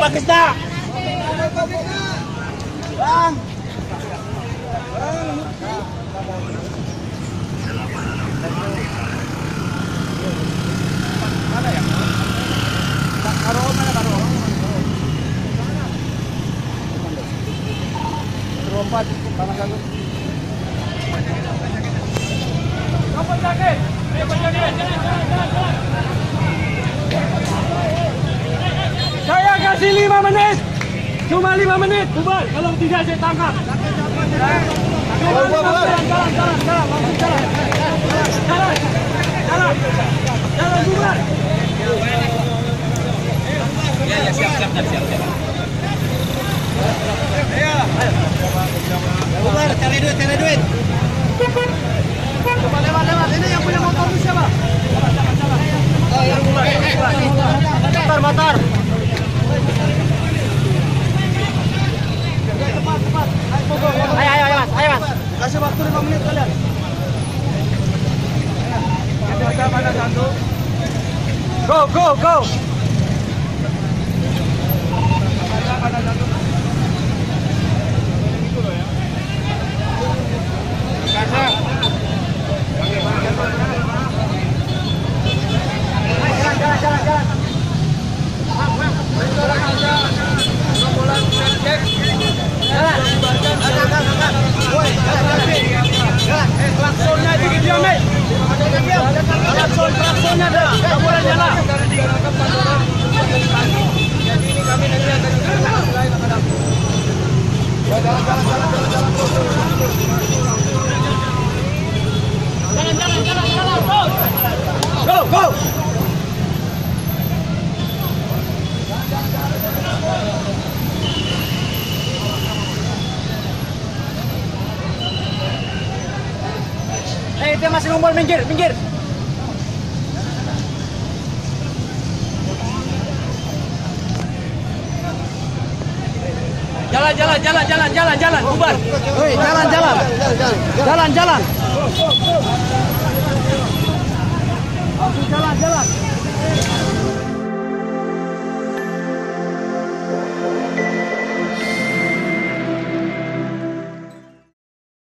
Pak Krisna. Bang. Mana ya? Karo mana karo? Terlompat tanah lalu. Apa sakit? Saya kasih 5 menit. Cuma 5 menit, bubar. Kalau tidak saya tangkap. Jalan, bubar. Ya, siap. Bubar, cari duit. Coba lewat. Ini yang punya motor ini siapa? Oh, yang motor. Cepat. Ayo, Mas. Kasih waktu 5 menit kalian. Ada satu. Go. Ada satu. Itu loh ya. Kasar. Jalan. Klaksonnya dikit diam, Mek. Klaksonnya ada. Enggak boleh nyala. Jadi ini kami nanti akan jalan. Go. Itu masih ngumpul, minggir. Jalan, bubar. Jalan.